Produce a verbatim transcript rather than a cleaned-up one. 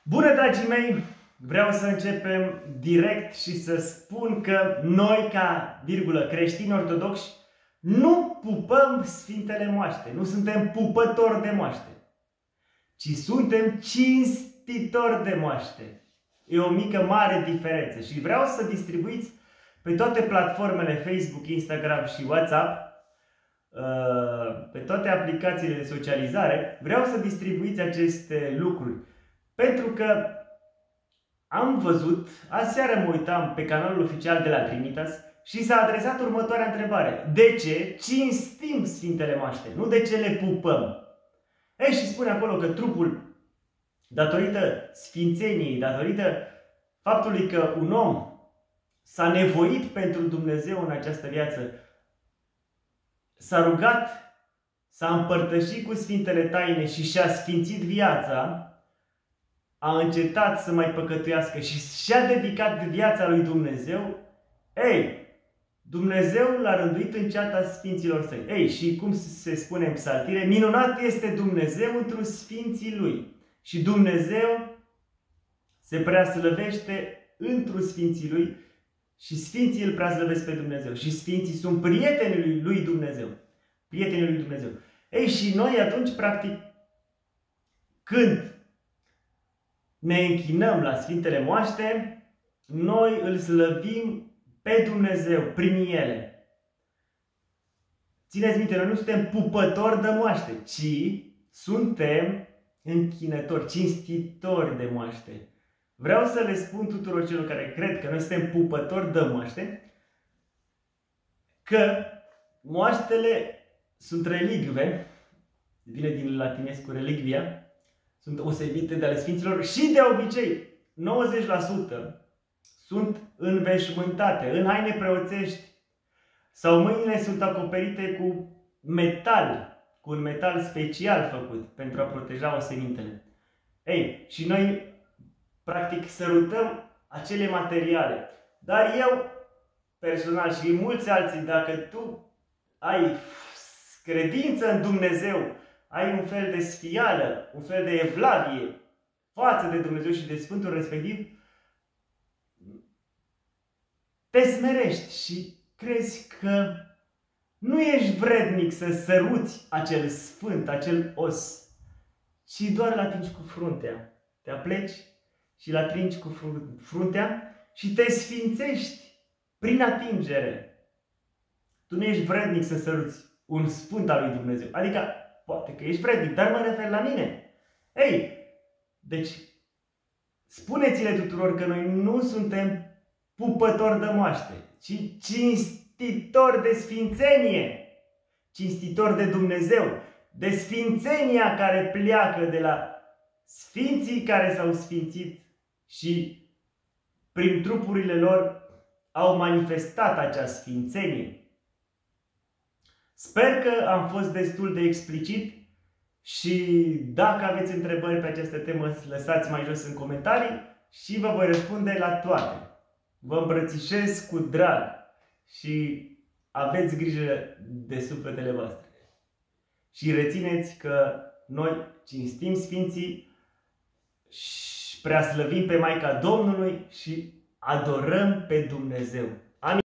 Bună, dragii mei! Vreau să începem direct și să spun că noi, ca virgulă, creștini ortodoxi, nu pupăm Sfintele Moaște, nu suntem pupători de moaște, ci suntem cinstitori de moaște. E o mică, mare diferență și vreau să distribuiți pe toate platformele Facebook, Instagram și WhatsApp, pe toate aplicațiile de socializare, vreau să distribuiți aceste lucruri. Pentru că am văzut, aseară mă uitam pe canalul oficial de la Trinitas și s-a adresat următoarea întrebare. De ce cinstim Sfintele Moaște? Nu de ce le pupăm? Ei, și spune acolo că trupul, datorită sfințeniei, datorită faptului că un om s-a nevoit pentru Dumnezeu în această viață, s-a rugat, s-a împărtășit cu Sfintele Taine și și-a sfințit viața, a încetat să mai păcătuiască și și-a dedicat viața lui Dumnezeu, ei, Dumnezeu l-a rânduit în ceata Sfinților Săi. Ei, și cum se spune în psaltire, minunat este Dumnezeu întru Sfinții Lui. Și Dumnezeu se preaslăvește întru Sfinții Lui și Sfinții îl preaslăvesc pe Dumnezeu. Și Sfinții sunt prietenii lui Dumnezeu. Prietenii lui Dumnezeu. Ei, și noi atunci, practic, când ne închinăm la Sfintele Moaște, noi îl slăvim pe Dumnezeu prin ele. Țineți minte, noi nu suntem pupători de moaște, ci suntem închinători, cinstitori de moaște. Vreau să le spun tuturor celor care cred că noi suntem pupători de moaște, că moaștele sunt relicve, vine din latinescu relicvia, sunt osebite de ale Sfinților și de obicei nouăzeci la sută sunt înveșmântate în haine preoțești sau mâinile sunt acoperite cu metal, cu un metal special făcut pentru a proteja osemintele. Ei, și noi practic sărutăm acele materiale. Dar eu personal și mulți alții, dacă tu ai credință în Dumnezeu, ai un fel de sfială, un fel de evlavie față de Dumnezeu și de Sfântul respectiv, te smerești și crezi că nu ești vrednic să săruți acel sfânt, acel os, ci doar îl atingi cu fruntea. Te apleci și îl atingi cu fruntea și te sfințești prin atingere. Tu nu ești vrednic să săruți un sfânt al lui Dumnezeu. Adică, poate că ești vrednic, dar mă refer la mine. Ei, deci, spuneți-le tuturor că noi nu suntem pupători de moaște, ci cinstitori de sfințenie, cinstitori de Dumnezeu, de sfințenia care pleacă de la sfinții care s-au sfințit și prin trupurile lor au manifestat acea sfințenie. Sper că am fost destul de explicit și dacă aveți întrebări pe această temă, lăsați mai jos în comentarii și vă voi răspunde la toate. Vă îmbrățișez cu drag și aveți grijă de sufletele voastre. Și rețineți că noi cinstim Sfinții, preaslăvim pe Maica Domnului și adorăm pe Dumnezeu.